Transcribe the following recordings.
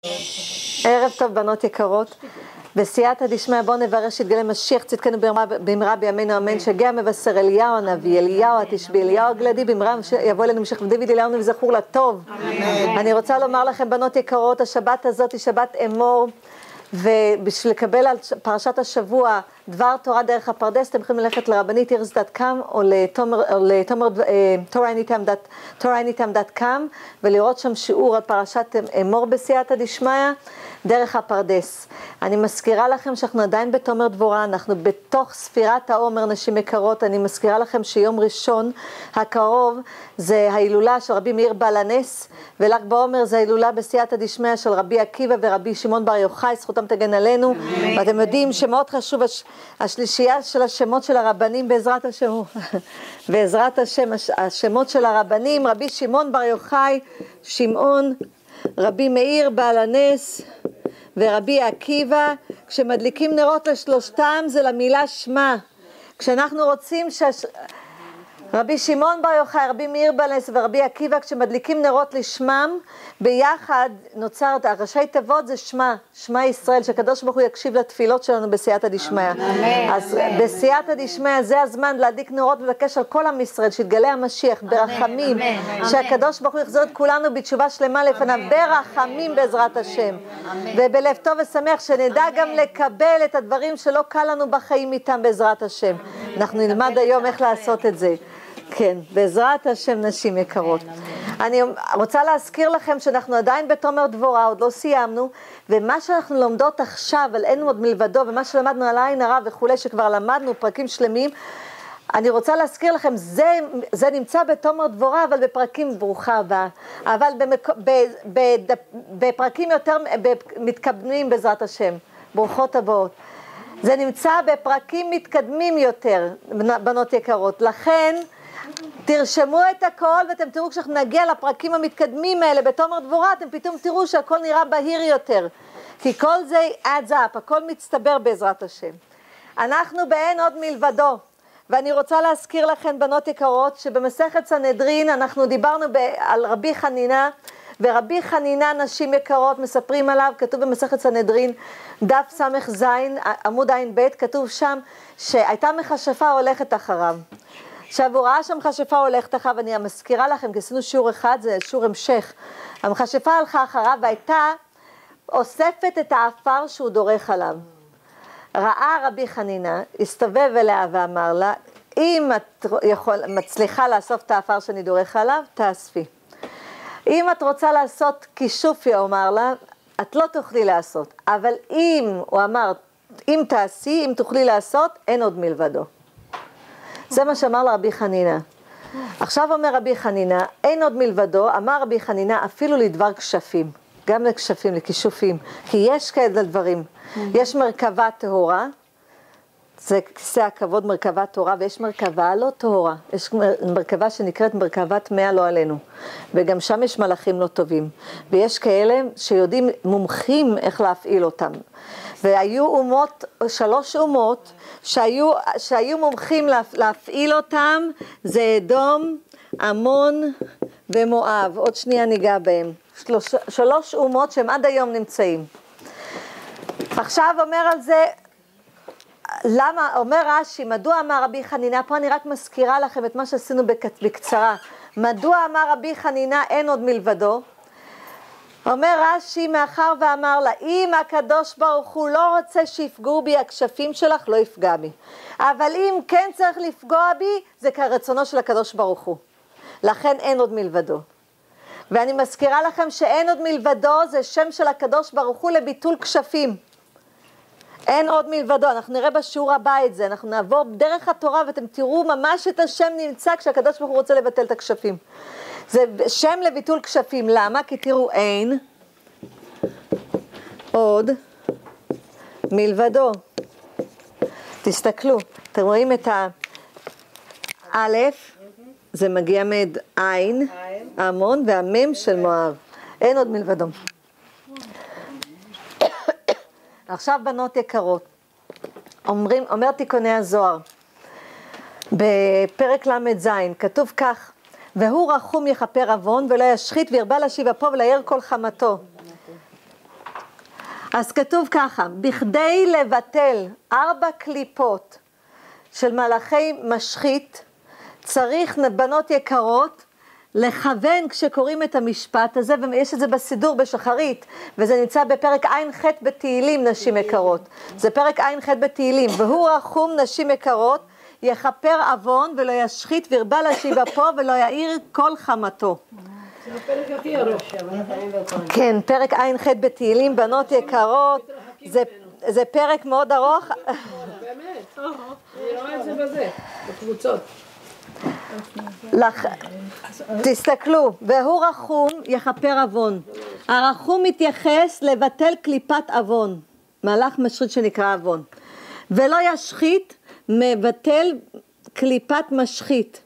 ערב טוב בנות יקרות, בסייעתא דשמיא בואו נברר שיתגלה משיח צדקנו במהרה בימינו אמן. שגע מבשר אליהו הנביא, אליהו התשבי, אליהו הגלדי, במהרה יבוא אלינו משיח ודוד אליהו וזכור לטוב. אני רוצה לומר לכם בנות יקרות, השבת הזאת היא שבת אמור, ובשביל לקבל על פרשת השבוע דבר תורה דרך הפרדס אתם יכולים ללכת לרבנית irs.com או לתורהanytime.com ולראות שם שיעור על פרשת אמור בסייעתא דשמיא דרך הפרדס. אני מזכירה לכם שאנחנו עדיין בתומר דבורה, אנחנו בתוך ספירת העומר נשים יקרות. אני מזכירה לכם שיום ראשון הקרוב זה ההילולה של רבי מאיר בעל הנס, ול"ג בעומר זה ההילולה בסייעתא דשמיא של רבי עקיבא ורבי שמעון בר יוחאי, זכותם תגן עלינו. ואתם יודעים שמאוד חשוב השלישייה של השמות של הרבנים בעזרת השם, בעזרת השם השמות של הרבנים, רבי שמעון בר יוחאי, שמעון, רבי מאיר בעל הנס ורבי עקיבא. כשמדליקים נרות לשלושתם זה למילה שמה. כשאנחנו רוצים רבי שמעון בר יוחאי, רבי מאיר בעל הנס ורבי עקיבא, כשמדליקים נרות לשמם ביחד נוצר ראשי תיבות, זה שמה, שמה ישראל, שהקדוש ברוך הוא יקשיב לתפילות שלנו בסייעתא דשמיא. אז בסייעתא דשמיא זה הזמן להדליק נרות ולבקש על כל עם ישראל שיתגלה המשיח ברחמים, שהקדוש ברוך הוא יחזור את כולנו בתשובה שלמה לפניו ברחמים בעזרת השם, ובלב טוב ושמח, שנדע גם לקבל את הדברים שלא קל לנו בחיים איתם בעזרת השם. אנחנו נלמד היום איך לעשות את זה. כן, בעזרת השם נשים יקרות. אני רוצה להזכיר לכם שאנחנו עדיין בתומר דבורה, עוד לא סיימנו, ומה שאנחנו לומדות עכשיו על אין עוד מלבדו, ומה שלמדנו על עין הרע וכולי, שכבר למדנו פרקים שלמים, אני רוצה להזכיר לכם, זה נמצא בתומר דבורה, אבל בפרקים ברוכה הבאה, אבל בפרקים יותר מתקדמים בעזרת השם, ברוכות הבאות. זה נמצא בפרקים מתקדמים יותר, בנות יקרות, לכן תרשמו את הכל ואתם תראו כשאנחנו נגיע לפרקים המתקדמים האלה בתומר דבורה, אתם פתאום תראו שהכל נראה בהיר יותר, כי כל זה adds up, הכל מצטבר בעזרת השם. אנחנו באין עוד מלבדו, ואני רוצה להזכיר לכם בנות יקרות שבמסכת סנהדרין אנחנו דיברנו על רבי חנינה, ורבי חנינה נשים יקרות מספרים עליו, כתוב במסכת סנהדרין דף סמך זין עמוד עין בית, כתוב שם שהייתה מכשפה הולכת אחריו. עכשיו הוא ראה שם מכשפה הולכת אחריו, אני מזכירה לכם כי עשינו שיעור אחד, זה שיעור המשך. המכשפה הלכה אחריו והייתה אוספת את האפר שהוא דורך עליו. ראה רבי חנינה, הסתובב אליה ואמר לה, אם את מצליחה לאסוף את האפר שאני דורך עליו, תאספי. אם את רוצה לעשות כישוף, הוא אמר לה, את לא תוכלי לעשות. אבל אם, הוא אמר, אם תעשי, אם תוכלי לעשות, אין עוד מלבדו. זה מה שאמר לרבי חנינה. עכשיו אומר רבי חנינה, אין עוד מלבדו, אמר רבי חנינה, אפילו לדבר כשפים. גם לכשפים, לכישופים. כי יש כאלה דברים. יש מרכבה טהורה, זה כיסא הכבוד מרכבה טהורה, ויש מרכבה לא טהורה. יש מרכבה שנקראת מרכבת מאה לא עלינו. וגם שם יש מלאכים לא טובים. ויש כאלה שיודעים מומחים איך להפעיל אותם. והיו אומות, 3 אומות, שהיו מומחים להפעיל אותם, זה אדום, עמון ומואב. עוד שנייה ניגע בהם. 3 אומות שהם עד היום נמצאים. עכשיו אומר על זה, למה, אומר רש"י, מדוע אמר רבי חנינה, פה אני רק מזכירה לכם את מה שעשינו בקצרה, מדוע אמר רבי חנינה אין עוד מלבדו? אומר רש"י, מאחר ואמר לה, אם הקדוש ברוך הוא לא רוצה שיפגעו בי, הכשפים שלך לא יפגע בי, אבל אם כן צריך לפגוע בי, זה כרצונו של הקדוש ברוך הוא, לכן אין עוד מלבדו. ואני מזכירה לכם שאין עוד מלבדו, זה שם של הקדוש ברוך הוא לביטול כשפים. אין עוד מלבדו, אנחנו נראה בשיעור הבא את זה, אנחנו נעבור דרך התורה ואתם תראו ממש את השם נמצא כשהקדוש ברוך הוא רוצה לבטל את הכשפים. זה שם לביטול כשפים, למה? כי תראו אין עוד מלבדו. תסתכלו, אתם רואים את האלף, זה מגיע מעין, המון והמם של מואב. אין עוד מלבדו. עכשיו בנות יקרות, אומר תיקוני הזוהר, בפרק ל"ז, כתוב כך, והוא רחום יכפר עוון ולא ישחית וירבה להשיב אפו ולהאיר כל חמתו. אז כתוב ככה, בכדי לבטל 4 קליפות של מלאכי משחית, צריך בנות יקרות לכוון כשקוראים את המשפט הזה, ויש את זה בסידור בשחרית, וזה נמצא בפרק ע"ח בתהילים, נשים יקרות. זה פרק ע"ח בתהילים, והוא רחום נשים יקרות, יכפר עוון ולא ישחית וירבה להשיב אפו ולא יאיר כל חמתו. זה הפרק הכי ארוך. כן, פרק ע"ח בתהילים, בנות יקרות, זה פרק מאוד ארוך. באמת, אני רואה את זה בזה, בקבוצות. תסתכלו, והוא רחום יכפר עוון. הרחום מתייחס לבטל קליפת עוון, מהלך משחית שנקרא עוון. ולא ישחית, מבטל קליפת משחית,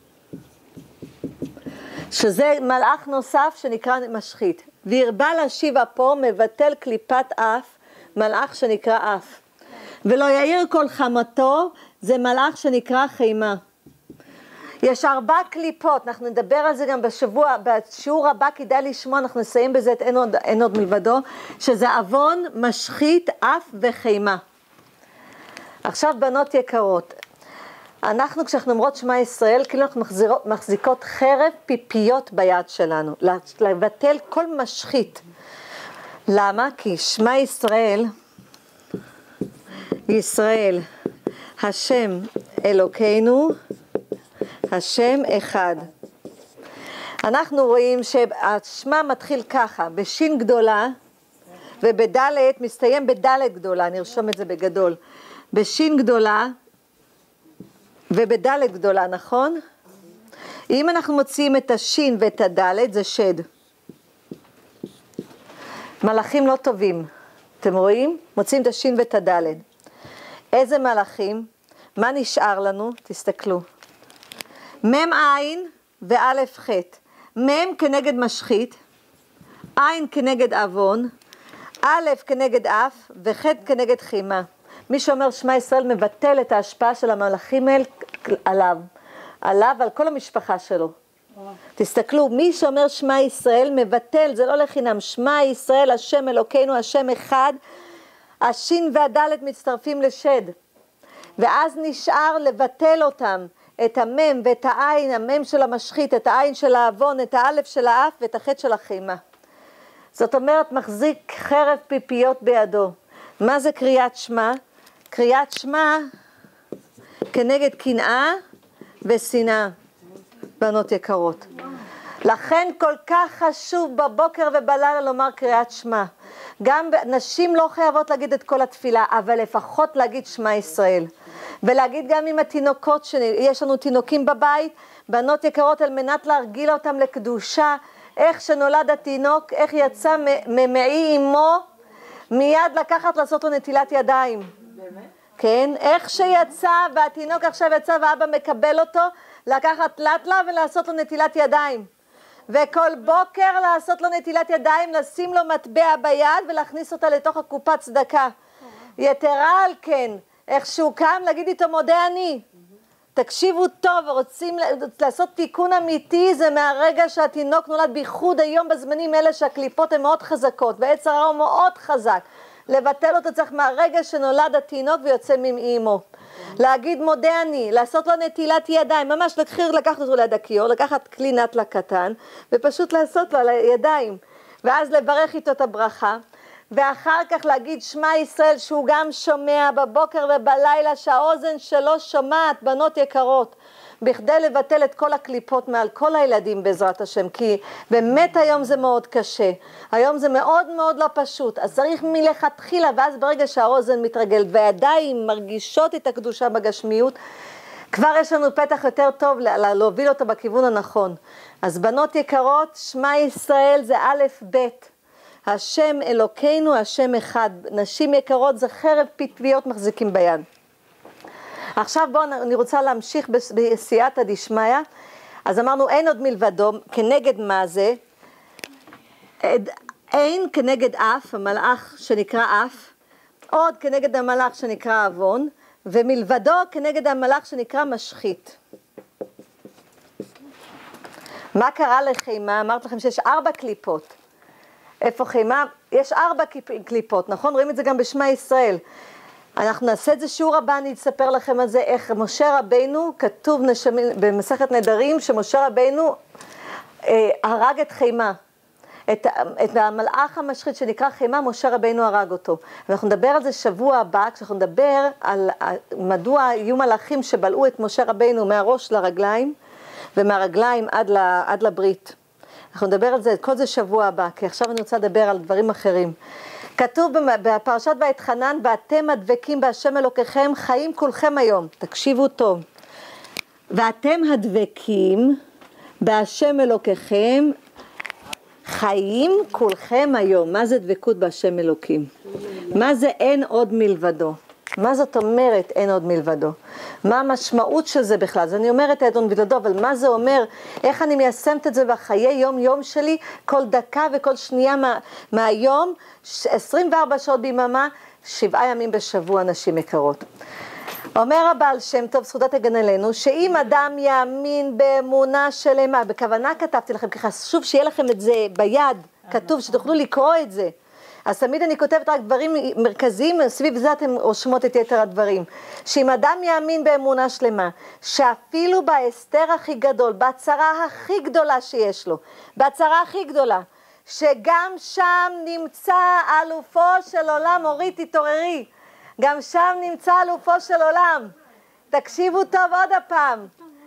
שזה מלאך נוסף שנקרא משחית. וירבה להשיב אפו, מבטל קליפת אף, מלאך שנקרא אף. ולא יאיר כל חמתו, זה מלאך שנקרא חימה. יש 4 קליפות, אנחנו נדבר על זה גם בשיעור הבא, כדאי לשמוע, אנחנו נסיים בזה את אין עוד מלבדו, שזה עוון, משחית, אף וחימה. עכשיו בנות יקרות, אנחנו כשאנחנו אומרות שמע ישראל, כאילו אנחנו מחזיקות חרב פיפיות ביד שלנו, לבטל כל משחית. למה? כי שמע ישראל, ישראל, השם אלוקינו, השם אחד. אנחנו רואים שהשמה מתחיל ככה, בשין גדולה, ובדלת, מסתיים בדלת גדולה, נרשום את זה בגדול. בשין גדולה, ובדלת גדולה, נכון? אם אנחנו מוציאים את השין ואת הדלת, זה שד. מלאכים לא טובים, אתם רואים? מוציאים את השין ואת הדלת. איזה מלאכים? מה נשאר לנו? תסתכלו. מם עין ואלף חטא. מם כנגד משחית, עין כנגד עוון, א' כנגד אף וחטא כנגד חימה. מי שאומר שמע ישראל מבטל את ההשפעה של המלאכים האלה עליו ועל כל המשפחה שלו. תסתכלו, מי שאומר שמע ישראל מבטל, זה לא לחינם, שמע ישראל השם אלוקינו השם אחד, השין והדלת מצטרפים לשד, ואז נשאר לבטל אותם, את המם ואת העין, המם של המשחית, את העין של העוון, את האלף של האף ואת החטא של החימה. זאת אומרת, מחזיק חרב פיפיות בידו. מה זה קריאת שמע? קריאת שמע כנגד קנאה ושנאה, בנות יקרות. לכן כל כך חשוב בבוקר ובלילה לומר קריאת שמע. גם נשים לא חייבות להגיד את כל התפילה, אבל לפחות להגיד שמע ישראל. ולהגיד גם עם התינוקות, שיש לנו תינוקים בבית, בנות יקרות, על מנת להרגיל אותם לקדושה, איך שנולד התינוק, איך יצא ממעי אמו, מיד לקחת לעשות לו נטילת ידיים. באמת? כן, איך שיצא והתינוק עכשיו יצא ואבא מקבל אותו, לקחת לטלה ולעשות לו נטילת ידיים. וכל בוקר לעשות לו נטילת ידיים, לשים לו מטבע ביד ולהכניס אותה לתוך הקופת צדקה. יתרה על כן, איך שהוא קם להגיד איתו מודה אני. תקשיבו טוב, ורוצים לעשות תיקון אמיתי, זה מהרגע שהתינוק נולד, בייחוד היום בזמנים אלה שהקליפות הן מאוד חזקות, והיצר הרע הוא מאוד חזק. לבטל אותו צריך מהרגע שנולד התינוק ויוצא ממאימו. להגיד מודה אני, לעשות לו נטילת ידיים, ממש לקחת אותו ליד הכיור, לקחת כלי נטלה קטן, ופשוט לעשות לו על הידיים, ואז לברך איתו את הברכה, ואחר כך להגיד שמע ישראל שהוא גם שומע בבוקר ובלילה, שהאוזן שלו שומעת, בנות יקרות, בכדי לבטל את כל הקליפות מעל כל הילדים בעזרת השם, כי באמת היום זה מאוד קשה, היום זה מאוד מאוד לא פשוט, אז צריך מלכתחילה, ואז ברגע שהאוזן מתרגלת והידיים מרגישות את הקדושה בגשמיות, כבר יש לנו פתח יותר טוב להוביל אותו בכיוון הנכון. אז בנות יקרות, שמע ישראל זה א' ב', השם אלוקינו, השם אחד. נשים יקרות זה חרב פיפיות מחזיקים ביד. עכשיו אני רוצה להמשיך בסייעתא דשמיא. אז אמרנו אין עוד מלבדו, כנגד מה זה? אין כנגד אף, המלאך שנקרא אף, עוד כנגד המלאך שנקרא עוון, ומלבדו כנגד המלאך שנקרא משחית. מה קרה לחימה? אמרת לכם שיש 4 קליפות. איפה חיימה? יש 4 קליפות, נכון? רואים את זה גם בשמה ישראל. אנחנו נעשה את זה שיעור הבא, אני אספר לכם על זה, איך משה רבינו, כתוב במסכת נדרים, שמשה רבינו הרג את חיימה. את המלאך המשחית שנקרא חיימה, משה רבינו הרג אותו. ואנחנו נדבר על זה שבוע הבא, כשאנחנו נדבר על מדוע היו מלאכים שבלעו את משה רבינו מהראש לרגליים, ומהרגליים עד לברית. אנחנו נדבר על זה, כל זה שבוע הבא, כי עכשיו אני רוצה לדבר על דברים אחרים. כתוב בפרשת ואתחנן, ואתם הדבקים בהשם אלוקיכם, חיים כולכם היום. תקשיבו טוב. ואתם הדבקים בהשם אלוקיכם, חיים כולכם היום. מה זה דבקות בהשם אלוקים? מה זה אין עוד מלבדו? מה זאת אומרת אין עוד מלבדו? מה המשמעות של זה בכלל? אז אני אומרת אין עוד מלבדו, אבל מה זה אומר? איך אני מיישמת את זה בחיי יום יום שלי? כל דקה וכל שנייה מהיום, 24 שעות ביממה, 7 ימים בשבוע, נשים יקרות. אומר הבעל שם טוב, זכותו תגן עלינו, שאם אדם יאמין באמונה שלמה, בכוונה כתבתי לכם, כי חשוב שיהיה לכם את זה ביד, כתוב שתוכלו לקרוא את זה. אז תמיד אני כותבת רק דברים מרכזיים, סביב זה אתם רושמות את יתר הדברים. שאם אדם יאמין באמונה שלמה, שאפילו בהסתר הכי גדול, בצרה הכי גדולה שיש לו, בצרה הכי גדולה, שגם שם נמצא אלופו של עולם, אורית תתעוררי, גם שם נמצא אלופו של עולם. תקשיבו טוב עוד הפעם.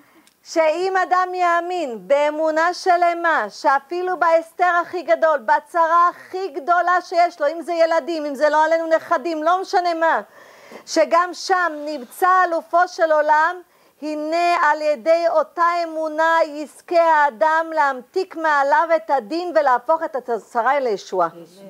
שאם אדם יאמין באמונה שלמה, שאפילו בהסתר הכי גדול, בצרה הכי גדולה שיש לו, אם זה ילדים, אם זה לא עלינו נכדים, לא משנה מה, שגם שם נמצא אלופו של עולם, הנה על ידי אותה אמונה יזכה האדם להמתיק מעליו את הדין ולהפוך את הצרה לישועה.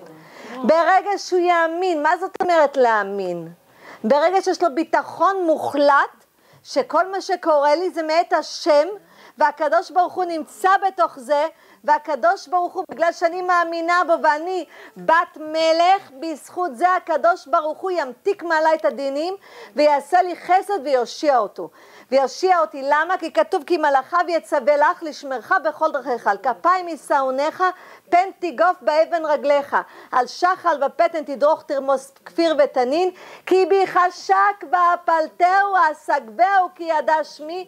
ברגע שהוא יאמין, מה זאת אומרת להאמין? ברגע שיש לו ביטחון מוחלט, שכל מה שקורה לי זה מאת השם, והקדוש ברוך הוא נמצא בתוך זה, והקדוש ברוך הוא, בגלל שאני מאמינה בו ואני בת מלך, בזכות זה הקדוש ברוך הוא ימתיק מעלי את הדינים, ויעשה לי חסד ויושיע אותו. ויושיע אותי, למה? כי כתוב כי מלאכיו יצווה לך לשמרך בכל דרכיך, על כפיים ישאונך, פן תיגוף באבן רגליך, על שחל ופתן תדרוך תרמוס כפיר ותנין, כי בי חשק ואפלתהו אסגבהו כי ידע שמי,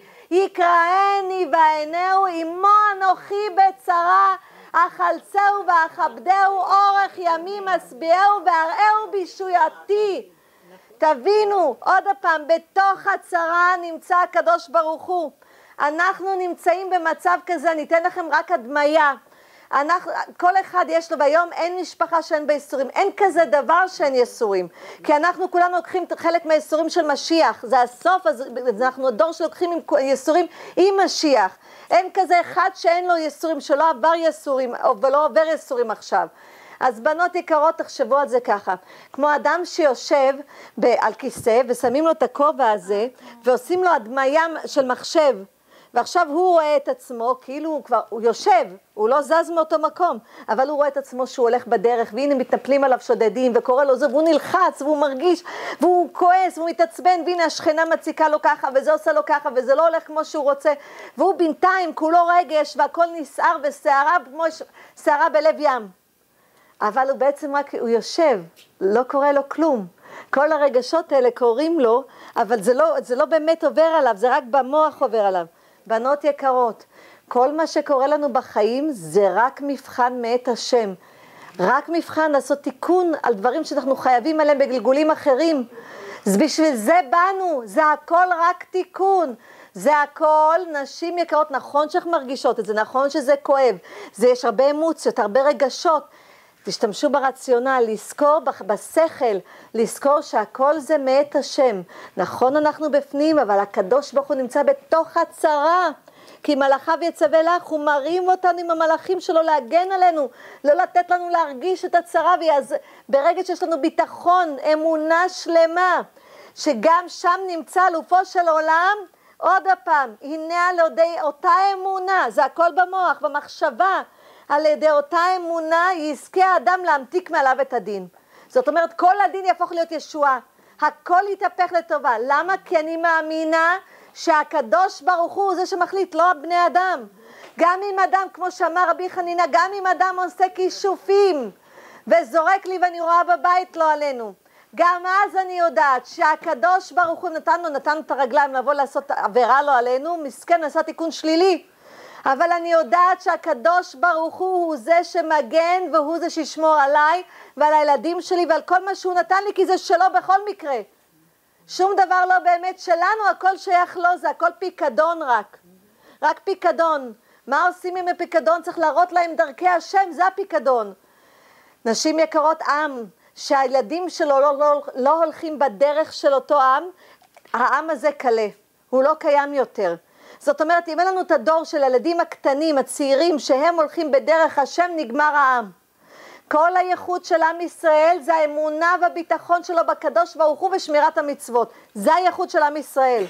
יקראני ועינהו עמו אנוכי בצרה, אכלצהו ואכבדהו אורך ימים אשביעהו ואראהו בישועתי. תבינו, עוד פעם, בתוך הצרה נמצא הקדוש ברוך הוא. אנחנו נמצאים במצב כזה, אני אתן לכם רק הדמיה. כל אחד יש לו, והיום אין משפחה שאין בה יסורים, אין כזה דבר שאין יסורים, כי אנחנו כולנו לוקחים חלק מהיסורים של משיח, זה הסוף, אז אנחנו הדור שלוקחים עם יסורים עם משיח, אין כזה אחד שאין לו יסורים, שלא עבר יסורים, ולא עובר יסורים עכשיו. אז בנות יקרות, תחשבו על זה ככה, כמו אדם שיושב על כיסא ושמים לו את הכובע הזה ועושים לו הדמיה של מחשב, ועכשיו הוא רואה את עצמו, כאילו הוא יושב, הוא לא זז מאותו מקום, אבל הוא רואה את עצמו שהוא הולך בדרך, והנה מתנפלים עליו שודדים, וקורא לו זה, והוא נלחץ, והוא מרגיש, והוא כועס, והוא מתעצבן, והנה השכנה מציקה לו ככה, וזה עושה לו ככה, וזה לא הולך כמו שהוא רוצה, והוא בינתיים כולו רגש, והכל נסער ושערה, כמו שערה בלב ים. אבל הוא בעצם רק, הוא יושב, לא קורה לו כלום. כל הרגשות האלה קוראים לו, אבל זה לא באמת עובר עליו, זה רק במוח עובר עליו. בנות יקרות, כל מה שקורה לנו בחיים זה רק מבחן מאת השם. רק מבחן לעשות תיקון על דברים שאנחנו חייבים עליהם בגלגולים אחרים. אז בשביל זה באנו, זה הכל רק תיקון. זה הכל, נשים יקרות, נכון שאנחנו מרגישות את זה, נכון שזה כואב. יש הרבה אמוציות, הרבה רגשות. תשתמשו ברציונל, לזכור בשכל, לזכור שהכל זה מאת השם. נכון אנחנו בפנים, אבל הקדוש ברוך הוא נמצא בתוך הצרה. כי מלאכיו יצווה לך, הוא מרים אותנו עם המלאכים שלו להגן עלינו, לא לתת לנו להרגיש את הצרה, ברגע שיש לנו ביטחון, אמונה שלמה, שגם שם נמצא אלופו של עולם, עוד הפעם, הנה על ידי אותה אמונה, זה הכל במוח, במחשבה, על ידי אותה אמונה יזכה האדם להמתיק מעליו את הדין. זאת אומרת, כל הדין יהפוך להיות ישועה. הכל יתהפך לטובה. למה? כי אני מאמינה שהקדוש ברוך הוא זה שמחליט, לא בני אדם. גם אם אדם, כמו שאמר רבי חנינא, גם אם אדם עושה כישופים, וזורק לי ואני רואה בבית לא עלינו. גם אז אני יודעת שהקדוש ברוך הוא נתן את הרגליים לבוא לעשות עבירה לא עלינו, מסכן עשה תיקון שלילי. אבל אני יודעת שהקדוש ברוך הוא זה שמגן והוא זה שישמור עליי ועל הילדים שלי ועל כל מה שהוא נתן לי, כי זה שלו בכל מקרה. שום דבר לא באמת שלנו, הכל שייך לו, זה הכל פיקדון רק פיקדון. מה עושים עם הפיקדון? צריך להראות להם דרכי השם, זה הפיקדון. נשים יקרות, עם שהילדים שלו לא הולכים בדרך של אותו עם, העם הזה קלה, הוא לא קיים יותר. זאת אומרת, אם אין לנו את הדור של הילדים הקטנים, הצעירים, שהם הולכים בדרך השם, נגמר העם. כל הייחוד של עם ישראל זה האמונה והביטחון שלו בקדוש ברוך הוא ושמירת המצוות. זה הייחוד של עם ישראל.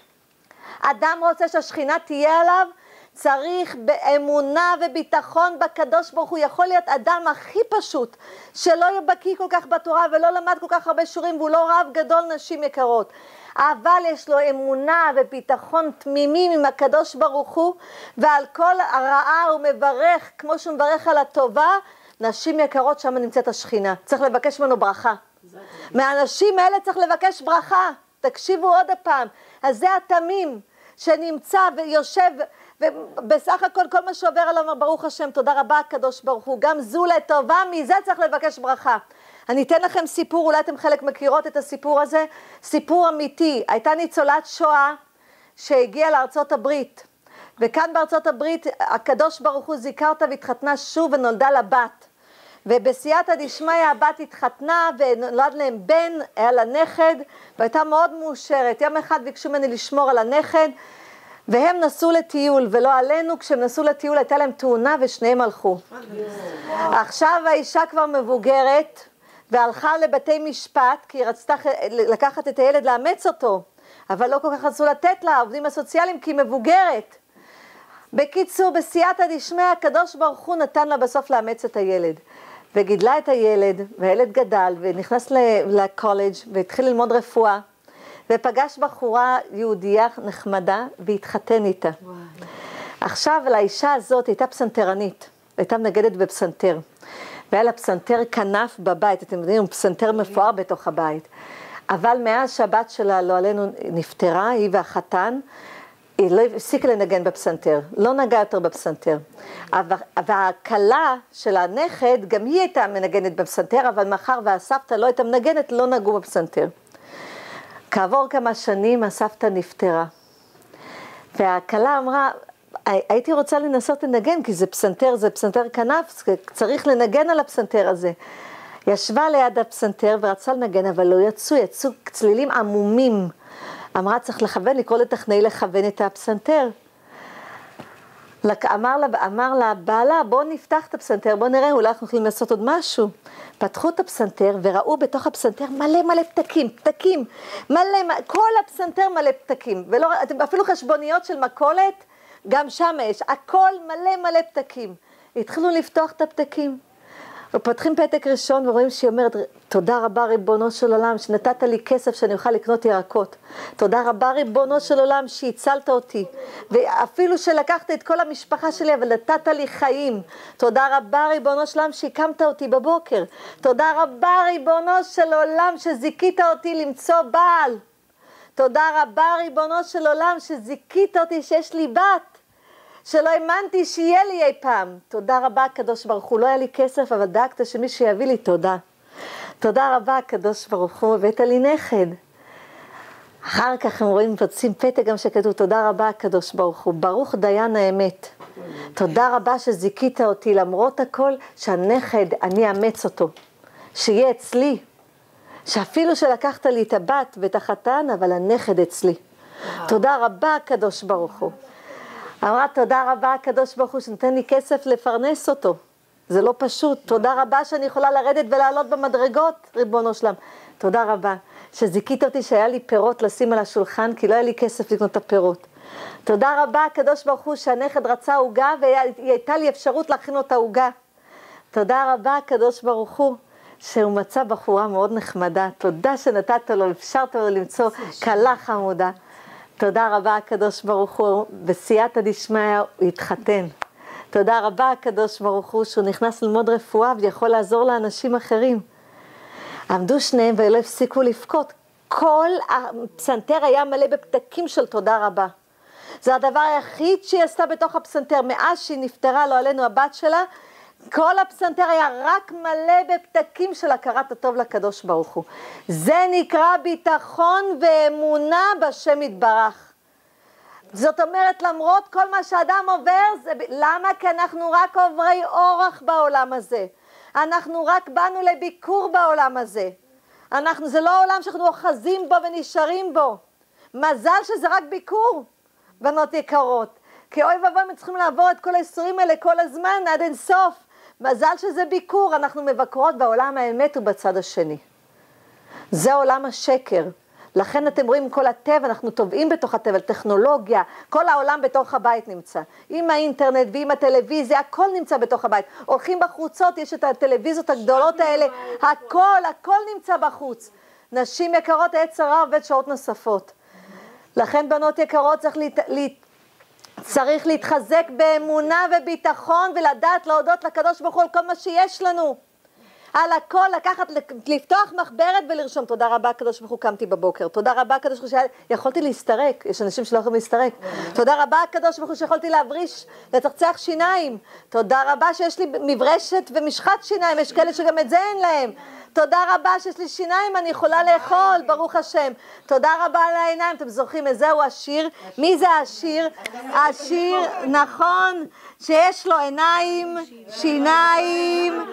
אדם רוצה שהשכינה תהיה עליו, צריך באמונה וביטחון בקדוש ברוך הוא. יכול להיות אדם הכי פשוט, שלא יבקיא כל כך בתורה ולא למד כל כך הרבה שורים, והוא לא רב גדול, נשים יקרות. אבל יש לו אמונה וביטחון תמימים עם הקדוש ברוך הוא, ועל כל הרעה הוא מברך, כמו שהוא מברך על הטובה. נשים יקרות, שם נמצאת השכינה. צריך לבקש ממנו ברכה. מהאנשים האלה צריך לבקש ברכה. תקשיבו עוד הפעם. אז זה התמים שנמצא ויושב, ובסך הכל כל מה שעובר עליו, ברוך השם, תודה רבה הקדוש ברוך הוא. גם זו לטובה, מזה צריך לבקש ברכה. אני אתן לכם סיפור, אולי אתם חלק מכירות את הסיפור הזה. סיפור אמיתי. הייתה ניצולת שואה שהגיעה לארצות הברית. וכאן בארצות הברית הקדוש ברוך הוא זיכה אותה והתחתנה שוב ונולדה לה בת. ובסייעתא דשמיא הבת התחתנה ונולד להם בן, היה לה נכד, והייתה מאוד מאושרת. יום אחד ביקשו ממני לשמור על הנכד, והם נסעו לטיול, ולא עלינו, כשהם נסעו לטיול הייתה להם תאונה ושניהם הלכו. עכשיו האישה כבר מבוגרת, והלכה לבתי משפט, כי היא רצתה לקחת את הילד לאמץ אותו, אבל לא כל כך רצו לתת לה, העובדים הסוציאליים, כי היא מבוגרת. בקיצור, בסייעתא דשמיא, הקדוש ברוך הוא נתן לה בסוף לאמץ את הילד. וגידלה את הילד, והילד גדל, ונכנס לקולג' והתחיל ללמוד רפואה, ופגש בחורה יהודייה נחמדה, והתחתן איתה. עכשיו, לאישה הזאת הייתה פסנתרנית, הייתה מנגדת בפסנתר. והיה לה פסנתר כנף בבית, אתם יודעים, הוא פסנתר מפואר בתוך הבית. אבל מאז שהבת שלה, לא עלינו, נפטרה, היא והחתן, היא לא הפסיקה לנגן בפסנתר, לא נגעה יותר בפסנתר. והכלה של הנכד, גם היא הייתה מנגנת בפסנתר, אבל מאחר והסבתא לא הייתה מנגנת, לא נגעו בפסנתר. כעבור כמה שנים הסבתא נפטרה. והכלה אמרה, הייתי רוצה לנסות לנגן, כי זה פסנתר כנף, צריך לנגן על הפסנתר הזה. ישבה ליד הפסנתר ורצה לנגן, אבל לא יצאו צלילים עמומים. אמרה, צריך לכוון, לקרוא לטכנאי לכוון את הפסנתר. אמר לה, בעלה, בוא נפתח את הפסנתר, בוא נראה, אולי אנחנו יכולים לעשות עוד משהו. פתחו את הפסנתר וראו בתוך הפסנתר מלא פתקים, כל הפסנתר מלא פתקים. אפילו חשבוניות של מכולת, גם שם יש, הכל מלא פתקים. התחילו לפתוח את הפתקים. ופותחים פתק ראשון ורואים שהיא אומרת, תודה רבה ריבונו של עולם שנתת לי כסף שאני אוכל לקנות ירקות. תודה רבה ריבונו של עולם שהצלת אותי. ואפילו שלקחת את כל המשפחה שלי אבל נתת לי חיים. תודה רבה ריבונו של עולם שהקמת אותי בבוקר. תודה רבה ריבונו של עולם שזיקית אותי למצוא בעל. תודה רבה ריבונו של עולם שזיקית אותי שיש לי בת. שלא האמנתי שיהיה לי אי פעם. תודה רבה הקדוש ברוך הוא, לא היה לי כסף, אבל דאגת שמישהו יביא לי תודה. תודה רבה הקדוש ברוך הוא, הבאת לי נכד. אחר כך הם רואים, פוצים פתק גם שכתוב, תודה רבה הקדוש ברוך הוא, ברוך דיין האמת. תודה רבה שזיקית אותי, למרות הכל, שהנכד, אני אאמץ אותו. שיהיה אצלי. שאפילו שלקחת לי את הבת ואת החתן, אבל הנכד אצלי. תודה רבה הקדוש ברוך הוא. אמרה, תודה רבה הקדוש ברוך הוא שנותן לי כסף לפרנס אותו. זה לא פשוט. תודה רבה שאני יכולה לרדת ולעלות במדרגות, ריבונו שלם. תודה רבה שזיקית אותי שהיה לי פירות לשים על השולחן, כי לא היה לי כסף לקנות את הפירות. תודה רבה הקדוש ברוך הוא שהנכד רצה עוגה, והייתה לי אפשרות להכין אותה עוגה. תודה רבה הקדוש ברוך הוא שהוא מצא בחורה מאוד נחמדה. תודה שנתת לו, אפשרת לו למצוא כלה חמודה. תודה רבה הקדוש ברוך הוא, בסייעתא דשמיא הוא התחתן. תודה רבה הקדוש ברוך הוא שהוא נכנס ללמוד רפואה ויכול לעזור לאנשים אחרים. עמדו שניהם ולא הפסיקו לבכות. כל הפסנתר היה מלא בפתקים של תודה רבה. זה הדבר היחיד שהיא עשתה בתוך הפסנתר. מאז שהיא נפטרה, לא עלינו הבת שלה, כל הפסנתר היה רק מלא בפתקים של הכרת הטוב לקדוש ברוך הוא. זה נקרא ביטחון ואמונה בשם יתברך. זאת אומרת, למרות כל מה שאדם עובר, למה? כי אנחנו רק עוברי אורח בעולם הזה. אנחנו רק באנו לביקור בעולם הזה. זה לא עולם שאנחנו אוחזים בו ונשארים בו. מזל שזה רק ביקור, בנות יקרות. כי אוי ואבוי, הם צריכים לעבור את כל האיסורים האלה כל הזמן, עד אין סוף. מזל שזה ביקור, אנחנו מבקרות בעולם האמת ובצד השני. זה עולם השקר. לכן אתם רואים כל הטבע, אנחנו טובעים בתוך הטבע, טכנולוגיה, כל העולם בתוך הבית נמצא. עם האינטרנט ועם הטלוויזיה, הכל נמצא בתוך הבית. הולכים בחוצות, יש את הטלוויזיות הגדולות האלה, הכל נמצא בחוץ. נשים יקרות, היצר הרע עובד שעות נוספות. לכן בנות יקרות צריך להתחזק באמונה וביטחון ולדעת להודות לקדוש ברוך הוא על כל מה שיש לנו. על הכל, לפתוח מחברת ולרשום, תודה רבה הקדוש ברוך הוא, קמתי בבוקר, תודה רבה הקדוש ברוך הוא שיכולתי להסתרק, יש אנשים שלא יכולים להסתרק, תודה רבה הקדוש ברוך הוא שיכולתי להבריש, לצחצח שיניים, תודה רבה שיש לי מברשת ומשחת שיניים, יש כאלה שגם את זה אין להם, תודה רבה שיש לי שיניים, אני יכולה לאכול, ברוך השם, תודה רבה על העיניים, אתם זוכרים, איזהו השיר, מי זה השיר? השיר, נכון, שיש לו עיניים, שיניים,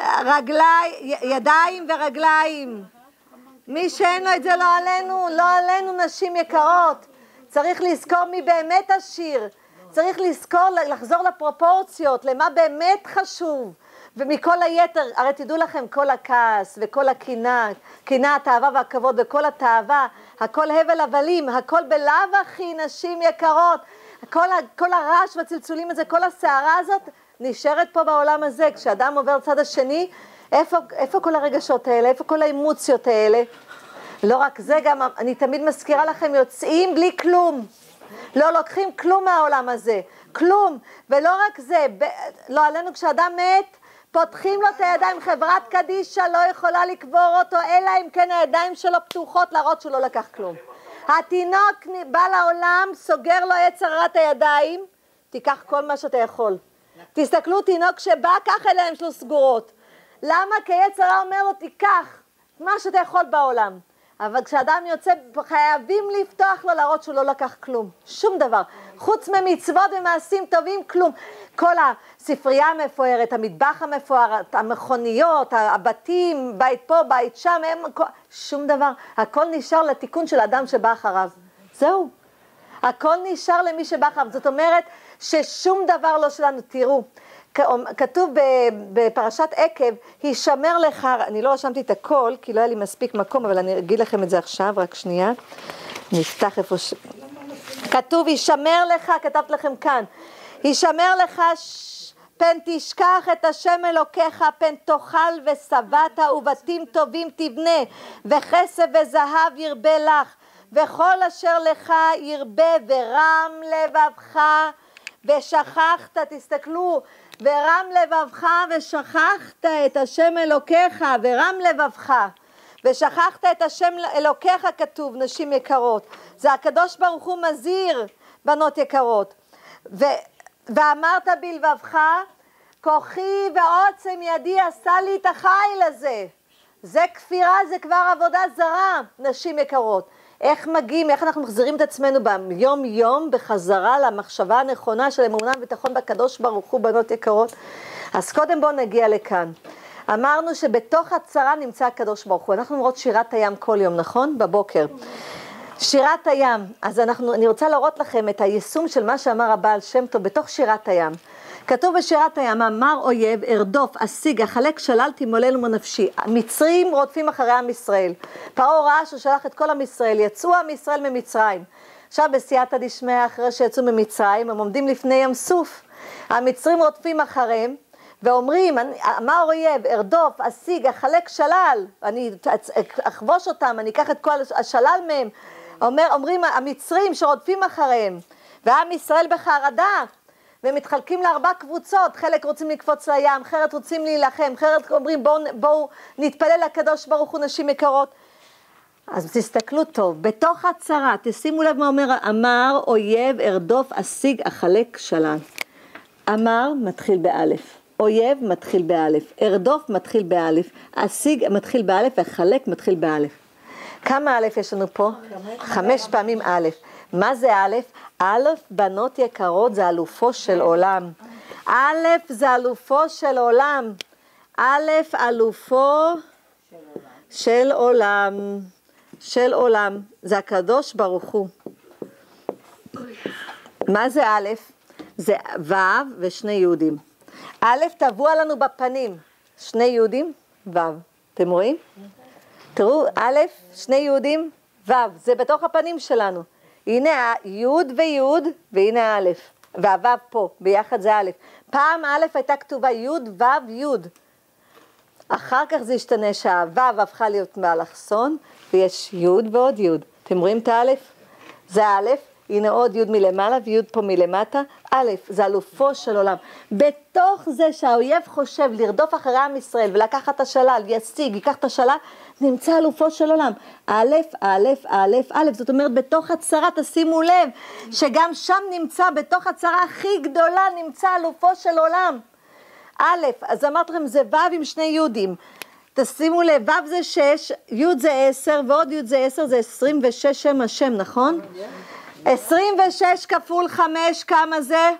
ידיים ורגליים. מי שאין לו את זה לא עלינו, לא עלינו נשים יקרות. צריך לזכור מי באמת השיר, צריך לזכור, לחזור לפרופורציות, למה באמת חשוב. ומכל היתר, הרי תדעו לכם, כל הכעס וכל הקנאה, קנאה, התאווה והכבוד וכל התאווה, הכל הבל הבלים, הכל בלאו הכי נשים יקרות, כל הרעש והצלצולים הזה, כל הסערה הזאת נשארת פה בעולם הזה. כשאדם עובר צד השני, איפה כל הרגשות האלה, איפה כל האמוציות האלה? לא רק זה, גם אני תמיד מזכירה לכם, יוצאים בלי כלום, לא לוקחים כלום מהעולם הזה, כלום. ולא רק זה, לא עלינו, כשאדם מת, פותחים לו את הידיים, חברת קדישה לא יכולה לקבור אותו, אלא אם כן הידיים שלו פתוחות להראות שהוא לא לקח כלום. התינוק בא לעולם, סוגר לו יצר הרע את הידיים, תיקח כל מה שאתה יכול. תסתכלו, תינוק שבא, קח אליהם שלו סגורות. למה? כי יצר הרע אומר לו, תיקח מה שאתה יכול בעולם. אבל כשאדם יוצא, חייבים לפתוח לו להראות שהוא לא לקח כלום. שום דבר. חוץ ממצוות ומעשים טובים, כלום. כל הספרייה המפוארת, המטבח המפואר, המכוניות, הבתים, בית פה, בית שם, שום דבר. הכל נשאר לתיקון של האדם שבא אחריו. זהו. הכל נשאר למי שבא אחריו. זאת אומרת ששום דבר לא שלנו. תראו, כתוב בפרשת עקב, הישמר לך, אני לא רשמתי את הכל, כי לא היה לי מספיק מקום, אבל אני אגיד לכם את זה עכשיו, רק שנייה. נפתח איפה כתוב, הישמר לך, כתבת לכם כאן, הישמר לך, פן תשכח את השם אלוקיך, פן תאכל ושבעת ובתים טובים תבנה, וכסף וזהב ירבה לך, וכל אשר לך ירבה, ורם לבבך ושכחת, תסתכלו, ורם לבבך ושכחת את השם אלוקיך, ורם לבבך ושכחת את השם אלוקיך, כתוב, נשים יקרות. זה הקדוש ברוך הוא מזהיר, בנות יקרות. ואמרת בלבבך, כוחי ועוצם ידי עשה לי את החיל הזה. זה כפירה, זה כבר עבודה זרה, נשים יקרות. איך מגיעים, איך אנחנו מחזירים את עצמנו ביום יום בחזרה למחשבה הנכונה של אמונה וביטחון בקדוש ברוך הוא, בנות יקרות? אז קודם בואו נגיע לכאן. אמרנו שבתוך הצרה נמצא הקדוש ברוך הוא. אנחנו אומרות שירת הים כל יום, נכון? בבוקר. שירת הים. אז אני רוצה להראות לכם את היישום של מה שאמר הבעל שם טוב בתוך שירת הים. כתוב בשירת הים, אמר אויב, ארדוף, אשיג, אחלק, שלל, תמולל ומנפשי. המצרים רודפים אחרי עם ישראל. פרעה ראה שהוא שלח את כל עם ישראל, יצאו עם ישראל ממצרים. עכשיו בסייעתא דשמיא, אחרי שיצאו ממצרים, הם עומדים לפני ים סוף. המצרים רודפים אחריהם, ואומרים, אמר אויב, ארדוף, אשיג, אחלק, שלל, אני אכבוש אותם, אני אקח את כל השלל מהם. אומרים המצרים שרודפים אחריהם, ועם ישראל בחרדה, ומתחלקים ל4 קבוצות, חלק רוצים לקפוץ לים, אחרת רוצים להילחם, אחרת אומרים בואו נתפלל לקדוש ברוך הוא נשים יקרות. אז תסתכלו טוב, בתוך הצרה, תשימו לב מה אומר, אמר אויב ארדוף אשיג אחלק שלל. אמר מתחיל באלף, אויב מתחיל באלף, ארדוף מתחיל באלף, אשיג מתחיל באלף, וחלק מתחיל באלף. כמה אלף יש לנו פה? 5 פעמים אלף. מה זה אלף? אלף, בנות יקרות, זה אלופו של עולם. אלף זה אלופו של עולם. אלף אלופו של עולם. של עולם. זה הקדוש ברוך הוא. מה זה א'? זה ו' ושני יהודים. א' טבוע לנו בפנים. 2 יהודים, ו'. אתם רואים? תראו, א', 2 יהודים, ו'. זה בתוך הפנים שלנו. הנה י' וי' והנה א'. והו' פה, ביחד זה א'. פעם א' הייתה כתובה י' ו' י'. אחר כך זה השתנה שהו' הפכה להיות באלכסון, ויש י' ועוד י'. אתם רואים את הא'? זה א', הנה עוד י' מלמעלה וי' פה מלמטה. א', זה אלופו של עולם. בתוך זה שהאויב חושב לרדוף אחרי עם ישראל ולקחת את השלל, ישיג, ייקח את השלל, נמצא אלופו של עולם. א', א', א', א', זאת אומרת בתוך הצרה, תשימו לב, שגם שם נמצא, בתוך הצרה הכי גדולה נמצא אלופו של עולם. א', אז אמרתי לכם, זה ו' עם 2 יהודים. תשימו לב, ו' זה 6, י' זה 10, ועוד י' זה 10, זה 26 שם השם, נכון? 26 כפול 5, כמה זה?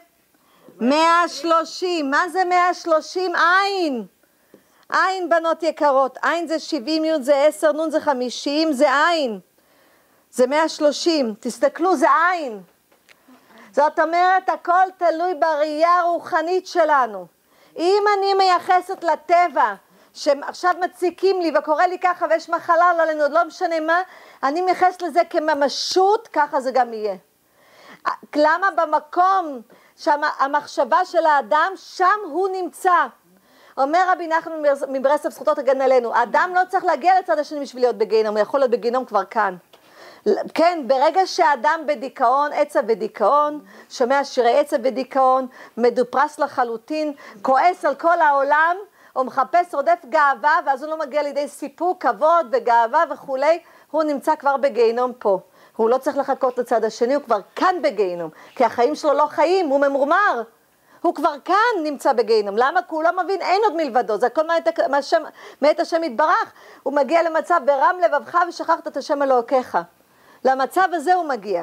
130. מה זה 130? עין. עין, בנות יקרות. עין זה 70, י' זה 10, נ' זה 50, זה עין. זה 130. תסתכלו, זה עין. זאת אומרת, הכל תלוי בראייה הרוחנית שלנו. אם אני מייחסת לטבע, שעכשיו מציקים לי וקורא לי ככה ויש מחלה עלינו, עוד לא משנה מה, אני מייחס לזה כממשות, ככה זה גם יהיה. למה במקום שהמחשבה של האדם, שם הוא נמצא. אומר רבי נחמן מברסלב זכותו תגן עלינו, האדם לא צריך להגיע לצד השני בשביל להיות בגיהינום, הוא יכול להיות בגיהינום כבר כאן. כן, ברגע שהאדם בדיכאון, עצב ודיכאון, שומע שירי עצב ודיכאון, מדופרס לחלוטין, כועס על כל העולם, הוא מחפש רודף גאווה, ואז הוא לא מגיע לידי סיפוק, כבוד וגאווה וכולי, הוא נמצא כבר בגיהינום פה. הוא לא צריך לחכות לצד השני, הוא כבר כאן בגיהינום, כי החיים שלו לא חיים, הוא ממורמר. הוא כבר כאן נמצא בגיהינום. למה? כי הוא לא מבין, אין עוד מלבדו, זה הכל מאת השם יתברך. הוא מגיע למצב ברם לבבך ושכחת את השם אלוהיך. למצב הזה הוא מגיע.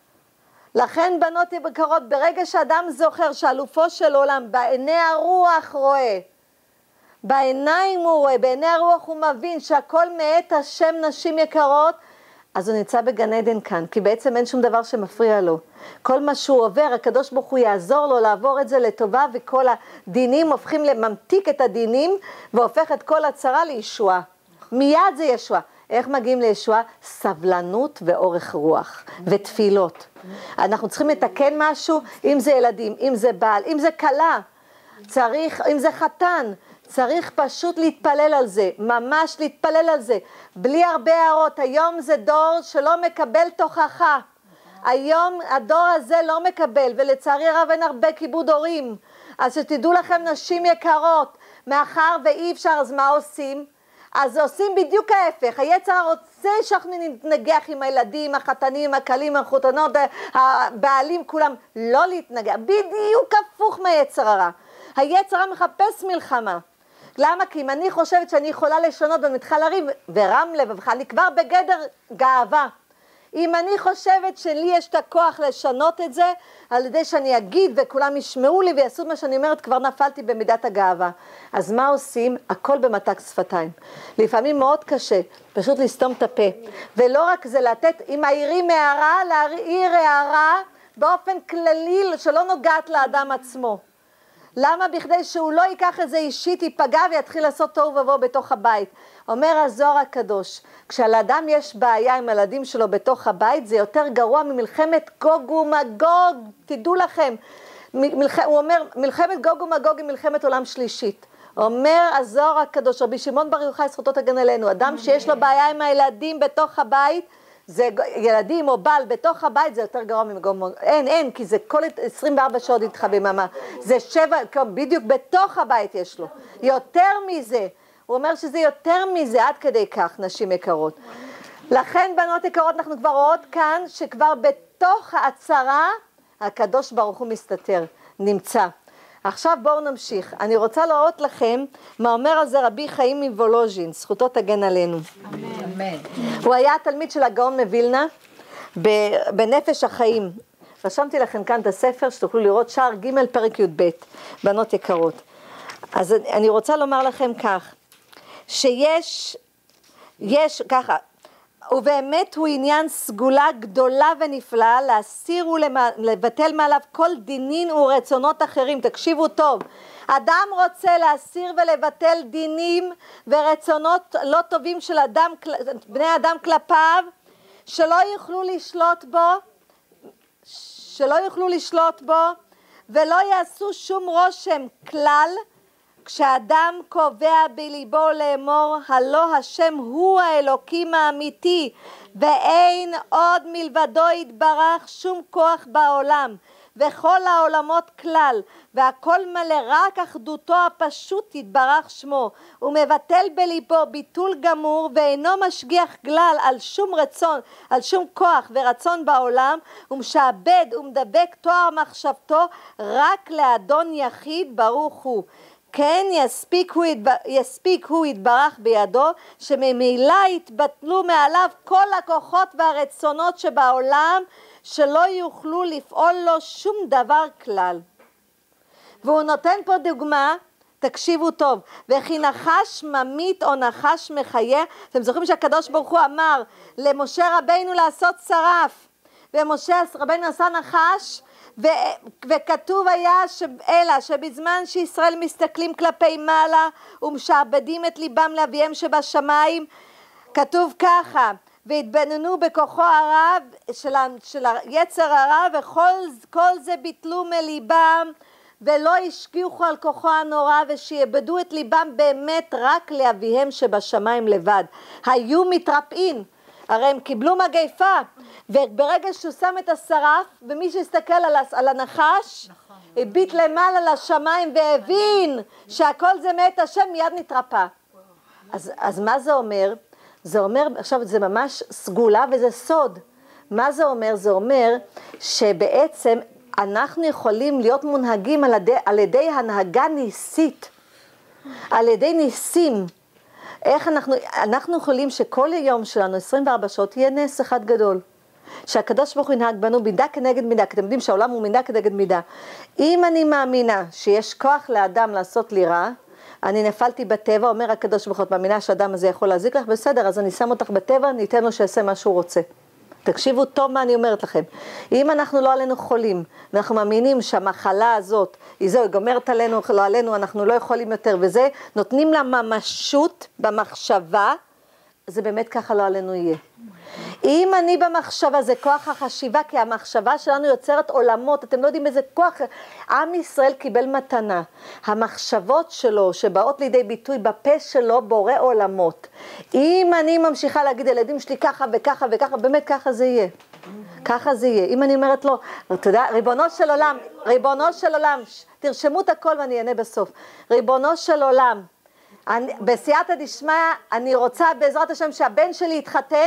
לכן בנות יקרות, ברגע שאדם זוכר שאלופו של עולם בעיני הרוח רואה, בעיניים הוא רואה, בעיני הרוח הוא מבין שהכל מאת השם נשים יקרות, אז הוא נמצא בגן עדן כאן, כי בעצם אין שום דבר שמפריע לו. כל מה שהוא עובר, הקדוש ברוך הוא יעזור לו לעבור את זה לטובה, וכל הדינים הופכים לממתיק את הדינים, והופך את כל הצרה לישועה. מיד זה ישועה. איך מגיעים לישועה? סבלנות ואורך רוח ותפילות. אנחנו צריכים לתקן משהו, אם זה ילדים, אם זה בעל, אם זה קלה, צריך, אם זה חתן, צריך פשוט להתפלל על זה, ממש להתפלל על זה, בלי הרבה הערות. היום זה דור שלא מקבל תוכחה. היום הדור הזה לא מקבל, ולצערי הרב אין הרבה כיבוד הורים. אז שתדעו לכם נשים יקרות, מאחר ואי אפשר, אז מה עושים? אז עושים בדיוק ההפך. היצר רוצה שאנחנו נתנגח עם הילדים, החתנים, הקלים, החותנות, הבעלים, כולם לא להתנגח. בדיוק הפוך מהיצר הרע. היצר הרע מחפש מלחמה. למה? כי אם אני חושבת שאני יכולה לשנות ומתחילה לריב, ורם לבבך, אני כבר בגדר גאווה. אם אני חושבת שלי יש את הכוח לשנות את זה, על ידי שאני אגיד וכולם ישמעו לי ויעשו מה שאני אומרת, כבר נפלתי במידת הגאווה. אז מה עושים? הכל במתק שפתיים. לפעמים מאוד קשה, פשוט לסתום את הפה. ולא רק זה לתת, אם העירים הערה, להעיר הערה באופן כללי שלא נוגעת לאדם עצמו. למה? בכדי שהוא לא ייקח את זה אישית, ייפגע ויתחיל לעשות תוהו ובוהו בתוך הבית. אומר הזוהר הקדוש, כשלאדם יש בעיה עם הילדים שלו בתוך הבית, זה יותר גרוע ממלחמת גוג ומגוג. תדעו לכם, הוא אומר, מלחמת גוג ומגוג היא מלחמת עולם שלישית. אומר הזוהר הקדוש, רבי שמעון בר יוחאי זכותו תגן עלינו, אדם שיש לו בעיה עם הילדים בתוך הבית, זה ילדים או בעל בתוך הבית, זה יותר גרוע ממקום, אין, כי זה כל 24 שעות איתך ביממה, זה 7, בדיוק בתוך הבית יש לו, יותר מזה, הוא אומר שזה יותר מזה, עד כדי כך, נשים יקרות. לכן בנות יקרות, אנחנו כבר רואות כאן, שכבר בתוך ההצהרה, הקדוש ברוך הוא מסתתר, נמצא. עכשיו בואו נמשיך. אני רוצה להראות לכם מה אומר על זה רבי חיים מוולוז'ין, זכותו תגן עלינו. אמן. הוא היה תלמיד של הגאון מווילנה בנפש החיים. רשמתי לכם כאן את הספר שתוכלו לראות שער ג' פרק י"ב, בנות יקרות. אז אני רוצה לומר לכם כך, שיש ככה, ובאמת הוא עניין סגולה גדולה ונפלאה להסיר ולבטל מעליו כל דינין ורצונות אחרים. תקשיבו טוב, אדם רוצה להסיר ולבטל דינים ורצונות לא טובים של בני אדם כלפיו, שלא יוכלו לשלוט בו ולא יעשו שום רושם כלל. כשאדם קובע בליבו לאמור, הלא השם הוא האלוקים האמיתי, ואין עוד מלבדו יתברך שום כוח בעולם, וכל העולמות כלל, והכל מלא רק אחדותו הפשוט יתברך שמו, ומבטל בליבו ביטול גמור, ואינו משגיח כלל על שום רצון, על שום כוח ורצון בעולם, ומשעבד ומדבק תואר מחשבתו רק לאדון יחיד ברוך הוא. כן יספיק הוא יתברך בידו, שממילא יתבטלו מעליו כל הכוחות והרצונות שבעולם, שלא יוכלו לפעול לו שום דבר כלל. והוא נותן פה דוגמה, תקשיבו טוב, וכי נחש ממית או נחש מחיה. אתם זוכרים שהקדוש ברוך הוא אמר למשה רבינו לעשות שרף, ומשה רבינו עשה נחש, וכתוב היה אלא שבזמן שישראל מסתכלים כלפי מעלה ומשעבדים את ליבם לאביהם שבשמיים, כתוב ככה, והתבוננו בכוחו הרב של היצר הרע, וכל זה ביטלו מליבם ולא השגיחו על כוחו הנורא, ושיעבדו את ליבם באמת רק לאביהם שבשמיים לבד. היו מתרפאים, הרי הם קיבלו מגפה, וברגע שהוא שם את השרף, ומי שהסתכל על הנחש, הביט למעלה לשמיים והבין שהכל זה מאת השם, מיד נתרפא. אז מה זה אומר? זה אומר, עכשיו זה ממש סגולה וזה סוד. מה זה אומר? זה אומר שבעצם אנחנו יכולים להיות מונהגים על ידי הנהגה ניסית, על ידי ניסים. איך אנחנו יכולים שכל היום שלנו 24 שעות יהיה נס אחד גדול, שהקדוש ברוך הוא ינהג בנו מידה כנגד מידה, כי אתם יודעים שהעולם הוא מידה כנגד מידה. אם אני מאמינה שיש כוח לאדם לעשות לי רע, אני נפלתי בטבע, אומר הקדוש ברוך הוא, את מאמינה שהאדם הזה יכול להזיק לך? בסדר, אז אני שם אותך בטבע, ניתן לו שיעשה מה שהוא רוצה. תקשיבו טוב מה אני אומרת לכם. אם אנחנו לא עלינו חולים, ואנחנו מאמינים שהמחלה הזאת, היא גומרת עלינו, לא עלינו, אנחנו לא יכולים יותר, וזה, נותנים לה ממשות במחשבה, זה באמת ככה לא עלינו יהיה. אם אני במחשבה, זה כוח החשיבה, כי המחשבה שלנו יוצרת עולמות, אתם לא יודעים איזה כוח, עם ישראל קיבל מתנה, המחשבות שלו שבאות לידי ביטוי בפה שלו בורא עולמות. אם אני ממשיכה להגיד ילדים שלי ככה וככה וככה, באמת ככה זה יהיה. ככה זה יהיה. אם אני אומרת לו, אתה יודע, ריבונו של עולם, תרשמו את הכל ואני אענה בסוף. ריבונו של עולם, בסייעתא דשמיא, אני רוצה בעזרת השם שהבן שלי יתחתן,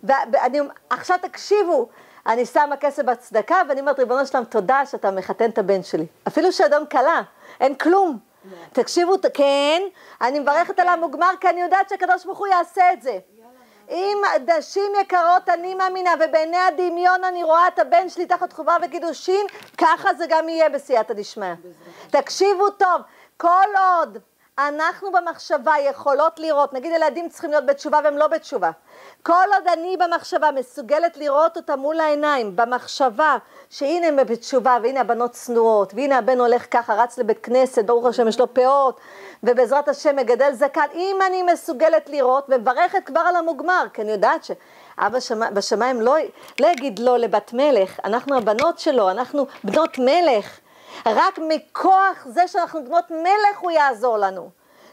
עכשיו תקשיבו, אני שמה כסף בצדקה ואני אומרת ריבונו שלם תודה שאתה מחתן את הבן שלי, אפילו שאדון קלה, אין כלום. תקשיבו, כן, אני מברכת על המוגמר כי אני יודעת שהקדוש ברוך הוא יעשה את זה. אם נשים יקרות אני מאמינה ובעיני הדמיון אני רואה את הבן שלי תחת חובה וקידושין, ככה זה גם יהיה בסייעתא דשמיא. תקשיבו טוב, כל עוד אנחנו במחשבה יכולות לראות, נגיד ילדים צריכים להיות בתשובה והם לא בתשובה, כל עוד אני במחשבה מסוגלת לראות אותה מול העיניים, במחשבה שהנה הם בתשובה והנה הבנות צנועות, והנה הבן הולך ככה, רץ לבית כנסת, ברוך השם יש לו פאות, ובעזרת השם מגדל זקן, אם אני מסוגלת לראות ומברכת כבר על המוגמר, כי אני יודעת שאבא בשמיים לא יגיד לא לבת מלך, אנחנו הבנות שלו, אנחנו בנות מלך, רק מכוח זה שאנחנו בנות מלך הוא יעזור לנו.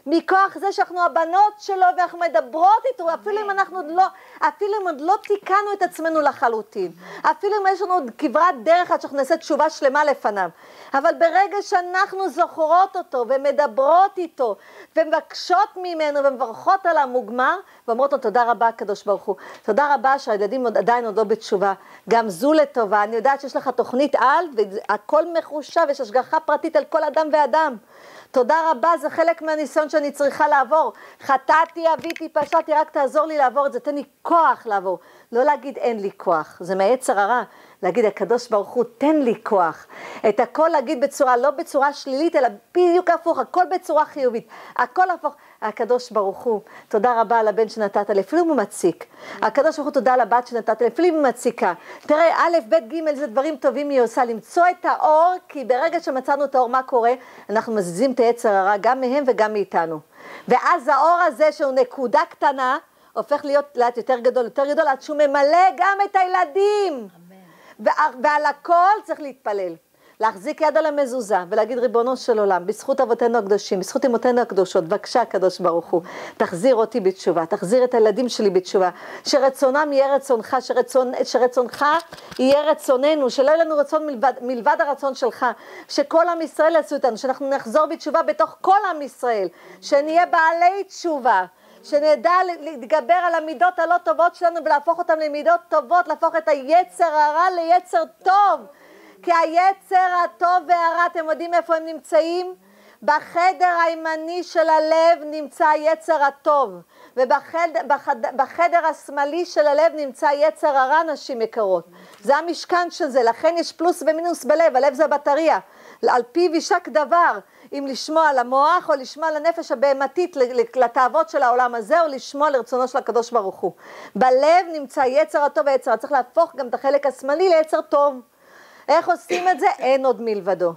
מכוח זה שאנחנו הבנות שלו ואנחנו מדברות איתו, אפילו אם אנחנו עוד לא תיקנו את עצמנו לחלוטין, אפילו אם יש לנו עוד כברת דרך עד שאנחנו נעשה תשובה שלמה לפניו, אבל ברגע שאנחנו זוכרות אותו ומדברות איתו ומבקשות ממנו ומברכות על המוגמר ואומרות לו תודה רבה הקדוש ברוך הוא, תודה רבה שהילדים עדיין עוד לא בתשובה, גם זו לטובה, אני יודעת שיש לך תוכנית על והכל מחושב, יש השגחה פרטית על כל אדם ואדם, תודה רבה, זה חלק מהניסיון שאני צריכה לעבור, חטאתי, אביתי, פשעתי, רק תעזור לי לעבור את זה, תן לי כוח לעבור, לא להגיד אין לי כוח, זה מהיצר הרע, להגיד הקדוש ברוך הוא תן לי כוח, את הכל להגיד בצורה, לא בצורה שלילית, אלא בדיוק הפוך, הכל בצורה חיובית, הכל הפוך, הקדוש ברוך הוא, תודה רבה על הבן שנתת לי, אפילו אם הוא מציק, הקדוש ברוך הוא תודה על הבת שנתת לי, אפילו אם הוא מציקה, תראה, א', ב', ג', זה דברים טובים היא עושה, למצוא את האור, כי ברגע שמצאנו את האור, מה קורה? אנחנו מזיזים את היצר הרע, גם מהם וגם מאיתנו, ואז האור הזה שהוא נקודה קטנה, הופך להיות לאט יותר גדול, עד שהוא ממלא גם את הילדים. ועל הכל צריך להתפלל. להחזיק יד על המזוזה ולהגיד ריבונו של עולם, בזכות אבותינו הקדושים, בזכות אמותינו הקדושות, בבקשה הקדוש ברוך הוא, תחזיר אותי בתשובה, תחזיר את הילדים שלי בתשובה, שרצונם יהיה רצונך, שרצונך יהיה רצוננו, שלא יהיה לנו רצון מלבד הרצון שלך, שכל עם ישראל יעשו איתנו, שאנחנו נחזור בתשובה בתוך כל עם ישראל, שנהיה בעלי תשובה, שנדע להתגבר על המידות הלא טובות שלנו ולהפוך אותם למידות טובות, להפוך את היצר הרע ליצר טוב, כי היצר הטוב והרע, אתם יודעים איפה הם נמצאים? בחדר הימני של הלב נמצא היצר הטוב, ובחדר השמאלי של הלב נמצא יצר הרע, נשים יקרות. זה המשכן של זה, לכן יש פלוס ומינוס בלב, הלב זה בטריה, על פיו יישק דבר, אם לשמוע על המוח או לשמוע על הנפש הבהמתית לתאוות של העולם הזה, או לשמוע לרצונו של הקדוש ברוך הוא. בלב נמצא יצר הטוב והיצר, צריך להפוך גם את החלק השמאלי ליצר טוב. איך עושים את זה? אין עוד מלבדו.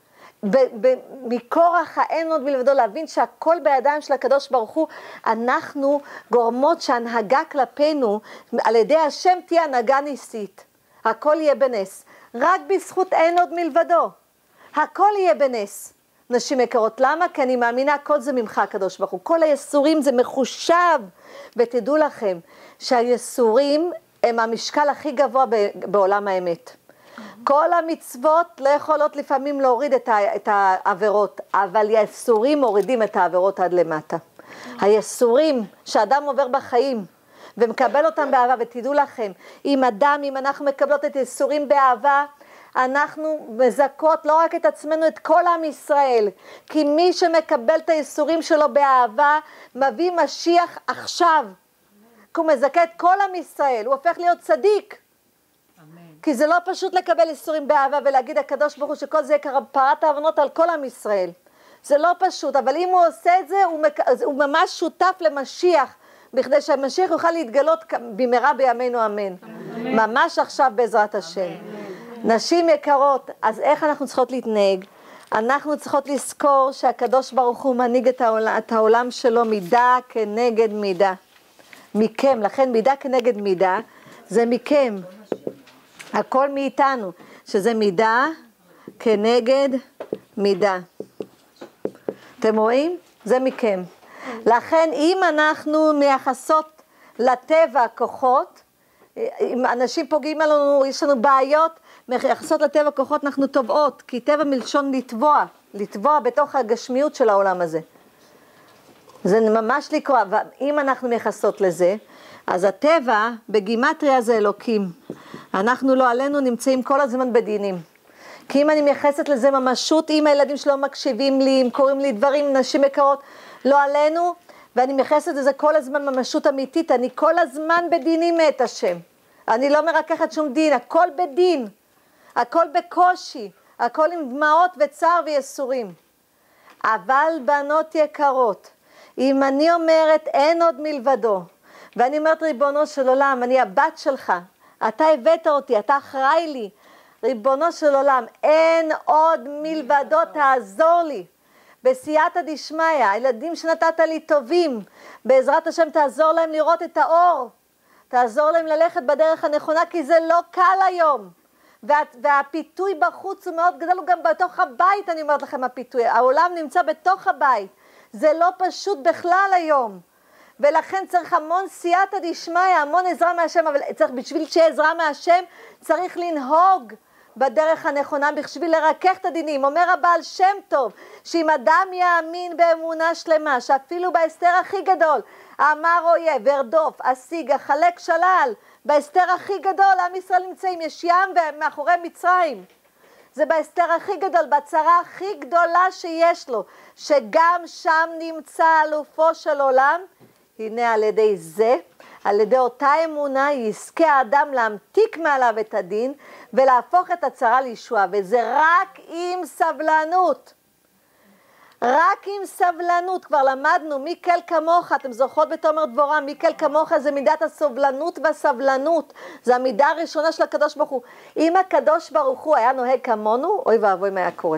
מכורח האין עוד מלבדו, להבין שהכל בידיים של הקדוש ברוך הוא, אנחנו גורמות שהנהגה כלפינו, על ידי השם תהיה הנהגה ניסית. הכל יהיה בנס. רק בזכות אין עוד מלבדו. הכל יהיה בנס. נשים יקרות, למה? כי אני מאמינה, כל זה ממך הקדוש ברוך הוא. כל היסורים זה מחושב. ותדעו לכם שהיסורים הם המשקל הכי גבוה בעולם האמת. כל המצוות לא יכולות לפעמים להוריד את העבירות, אבל היסורים מורידים את העבירות עד למטה. היסורים שאדם עובר בחיים ומקבל אותם באהבה, ותדעו לכם, אם אנחנו מקבלות את היסורים באהבה, אנחנו מזכות לא רק את עצמנו, את כל עם ישראל, כי מי שמקבל את היסורים שלו באהבה, מביא משיח עכשיו, כי הוא מזכה את כל עם ישראל, הוא הופך להיות צדיק. כי זה לא פשוט לקבל איסורים באהבה ולהגיד הקדוש ברוך הוא שכל זה כפרת העוונות על כל עם ישראל. זה לא פשוט, אבל אם הוא עושה את זה, הוא ממש שותף למשיח, בכדי שהמשיח יוכל להתגלות במהרה בימינו אמן. ממש עכשיו בעזרת השם. נשים יקרות, אז איך אנחנו צריכות להתנהג? אנחנו צריכות לזכור שהקדוש ברוך הוא מנהיג את העולם שלו מידה כנגד מידה. מכם, לכן מידה כנגד מידה, זה מכם. הכל מאיתנו, שזה מידה כנגד מידה. אתם רואים? זה מכם. לכן אם אנחנו מייחסות לטבע כוחות, אם אנשים פוגעים עלינו, יש לנו בעיות, מייחסות לטבע כוחות אנחנו טובעות, כי טבע מלשון לטבוע בתוך הגשמיות של העולם הזה. זה ממש לקרוא, ואם אנחנו מייחסות לזה, אז הטבע בגימטריה זה אלוקים. אנחנו לא עלינו נמצאים כל הזמן בדינים. כי אם אני מייחסת לזה ממשות, אם הילדים שלא מקשיבים לי, אם קוראים לי דברים, נשים יקרות, לא עלינו, ואני מייחסת לזה כל הזמן ממשות אמיתית, אני כל הזמן בדינים את השם. אני לא מרככת שום דין, הכל בדין, הכל בקושי, הכל עם דמעות וצער ויסורים. אבל בנות יקרות, אם אני אומרת אין עוד מלבדו, ואני אומרת ריבונו של עולם, אני הבת שלך, אתה הבאת אותי, אתה אחראי לי, ריבונו של עולם, אין עוד מלבדו, תעזור לי. בסייעתא דשמיא, הילדים שנתת לי טובים, בעזרת השם תעזור להם לראות את האור, תעזור להם ללכת בדרך הנכונה, כי זה לא קל היום. והפיתוי בחוץ הוא מאוד גדול, הוא גם בתוך הבית, אני אומרת לכם הפיתוי, העולם נמצא בתוך הבית. זה לא פשוט בכלל היום. ולכן צריך המון סייעתא דשמיא, המון עזרה מהשם, אבל צריך, בשביל שיהיה עזרה מהשם, צריך לנהוג בדרך הנכונה, בשביל לרכך את הדינים. אומר הבעל שם טוב, שאם אדם יאמין באמונה שלמה, שאפילו בהסתר הכי גדול, אמר אויב, ורדוף, אשיג, החלק שלל, בהסתר הכי גדול, עם ישראל נמצאים, יש ים ומאחורי מצרים. זה בהסתר הכי גדול, בצרה הכי גדולה שיש לו, שגם שם נמצא אלופו של עולם. הנה על ידי זה, על ידי אותה אמונה, יזכה האדם להמתיק מעליו את הדין, ולהפוך את הצרה לישועה, וזה רק עם סבלנות. רק עם סבלנות. כבר למדנו, מי כל כמוך, אתם זוכרות בתומר דבורה, מי כל כמוך זה מידת הסובלנות והסבלנות. זה המידה הראשונה של הקדוש ברוך הוא. אם הקדוש ברוך הוא היה נוהג כמונו, אוי ואבוי מה היה קורה.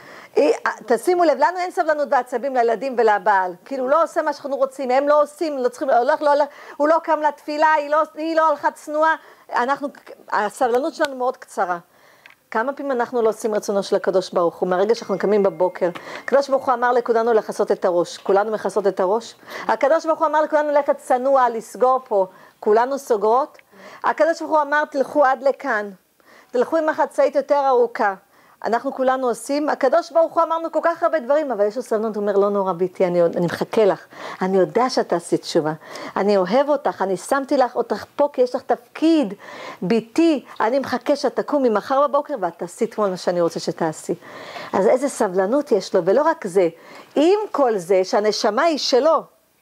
תשימו לב, לנו אין סבלנות ועצבים לילדים ולבעל, כאילו הוא לא עושה מה שאנחנו רוצים, הם לא עושים, לא צריכים, הוא לא קם לתפילה, היא לא הלכה צנועה, הסבלנות שלנו מאוד קצרה. כמה פעמים אנחנו לא עושים רצונו של הקדוש ברוך הוא, מהרגע שאנחנו קמים בבוקר, הקדוש ברוך הוא אמר לכולנו לכסות את הראש, כולנו מכסות את הראש, הקדוש ברוך הוא אמר לכולנו ללכת צנוע, לסגור פה, כולנו סוגרות, הקדוש ברוך הוא אמר תלכו עד לכאן, תלכו עם החצאית יותר ארוכה, אנחנו כולנו עושים, הקדוש ברוך הוא אמרנו כל כך הרבה דברים, אבל יש לו סבלנות, הוא אומר, לא נורא ביתי, אני מחכה לך, אני יודע שאת עשית תשובה, אני אוהב אותך, אני שמתי לך אותך פה, כי יש לך תפקיד, ביתי, אני מחכה שאת תקום ממחר בבוקר, ואת תעשי כל מה שאני רוצה שתעשי. אז איזה סבלנות יש לו, ולא רק זה, עם כל זה שהנשמה היא שלו,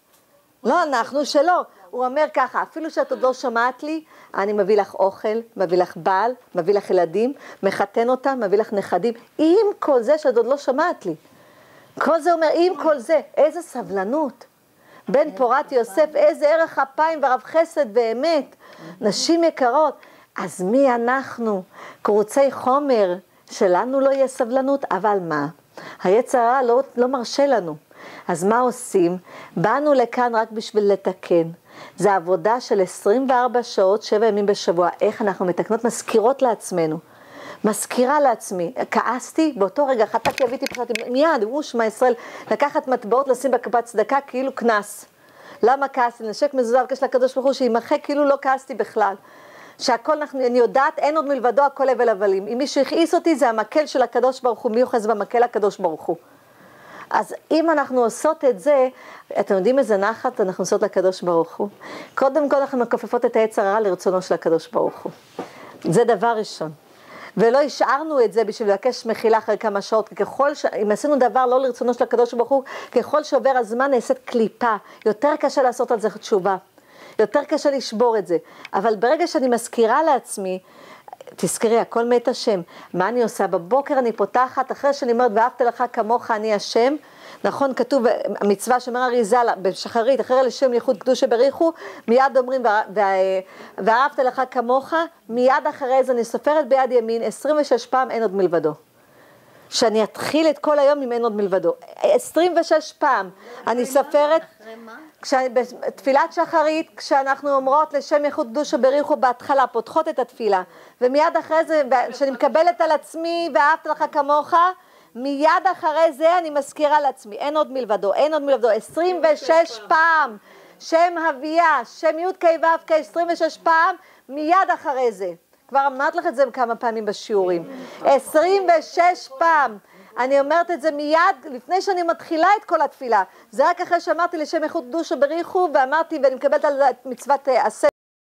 לא אנחנו שלו, הוא אומר ככה, אפילו שאת עוד לא שמעת לי, אני מביא לך אוכל, מביא לך בעל, מביא לך ילדים, מחתן אותם, מביא לך נכדים, עם כל זה שאת עוד לא שמעת לי. כל זה אומר, עם כל זה, איזה סבלנות. בן פורת יוסף, איזה ערך אפיים ורב חסד באמת, נשים יקרות. אז מי אנחנו? קרוצי חומר, שלנו לא יהיה סבלנות, אבל מה? היצר הרע לא מרשה לנו. אז מה עושים? באנו לכאן רק בשביל לתקן. זה עבודה של 24 שעות, 7 ימים בשבוע. איך אנחנו מתקנות? מזכירות לעצמנו. מזכירה לעצמי. כעסתי, באותו רגע, חטאתי, אביתי, פחדתי, מיד, שמע ישראל, לקחת מטבעות, לשים בקופת צדקה, כאילו כנס. למה כעסתי? נשק מזוזה, בקש לקדוש ברוך הוא, שימחק, כאילו לא כעסתי בכלל. שהכל, אני יודעת, אין עוד מלבדו, הכל הבל הבלים. אם מישהו הכעיס אותי, זה המקל של הקדוש ברוך הוא, מי אוחז במקל הקדוש ברוך הוא. אז אם אנחנו עושות את זה, אתם יודעים איזה נחת אנחנו עושות לקדוש ברוך הוא? קודם כל אנחנו מכופפות את היצר הרע לרצונו של הקדוש ברוך הוא. זה דבר ראשון. ולא השארנו את זה בשביל לבקש מחילה אחרי כמה שעות, אם עשינו דבר לא לרצונו של הקדוש ברוך הוא, ככל שעובר הזמן נעשית קליפה, יותר קשה לעשות על זה תשובה, יותר קשה לשבור את זה. אבל ברגע שאני מזכירה לעצמי, תזכרי, הכל מת השם. מה אני עושה? בבוקר אני פותחת, אחרי שאני אומרת, ואהבת לך כמוך אני השם, נכון, כתוב, המצווה שאומר אריזה בשחרית, אחרי לשם ייחוד קדושה בריחו, מיד אומרים, ואהבת לך כמוך, מיד אחרי זה אני סופרת ביד ימין, 26 פעם אין עוד מלבדו. שאני אתחיל את כל היום אם אין עוד מלבדו. 26 פעם אני סופרת, בתפילת שחרית, כשאנחנו אומרות לשם ייחוד קדושה בריחו בהתחלה, פותחות את התפילה, ומיד אחרי זה, שאני מקבלת על עצמי, ואהבת לך כמוך, מיד אחרי זה אני מזכירה לעצמי, אין עוד מלבדו, אין עוד מלבדו, 26 פעם, שם הוויה, שם י' כ' ו' כ', 26 פעם, מיד אחרי זה. כבר אמרת לך את זה כמה פעמים בשיעורים. 26 פעם. אני אומרת את זה מיד, לפני שאני מתחילה את כל התפילה. זה רק אחרי שאמרתי לשם ייחוד קדושה בריחו, ואמרתי, ואני מקבלת על מצוות עשה